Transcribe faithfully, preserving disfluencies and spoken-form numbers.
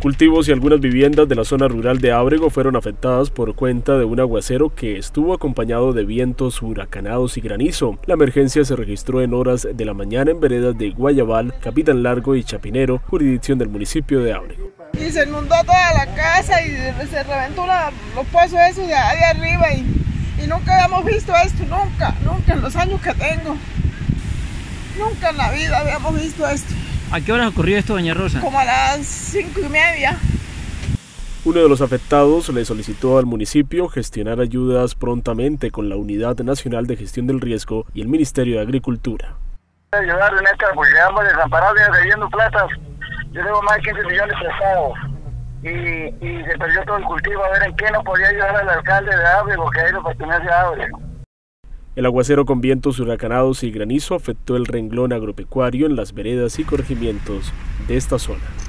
Cultivos y algunas viviendas de la zona rural de Ábrego fueron afectadas por cuenta de un aguacero que estuvo acompañado de vientos huracanados y granizo. La emergencia se registró en horas de la mañana en veredas de Guayabal, Capitán Largo y Chapinero, jurisdicción del municipio de Ábrego. Y se inundó toda la casa y se reventó la, los pozos esos de ahí arriba y, y nunca habíamos visto esto, nunca, nunca en los años que tengo. Nunca en la vida habíamos visto esto. ¿A qué hora ocurrió esto, doña Rosa? Como a las cinco y media. Uno de los afectados le solicitó al municipio gestionar ayudas prontamente con la Unidad Nacional de Gestión del Riesgo y el Ministerio de Agricultura. Ayudar en esta, porque quedamos desamparados y debiendo platas. Yo tengo más de quince millones prestados y, y se perdió todo el cultivo. A ver en qué nos podía ayudar al alcalde de Ábrego, que ahí lo pertenece a Ábrego. El aguacero con vientos huracanados y granizo afectó el renglón agropecuario en las veredas y corregimientos de esta zona.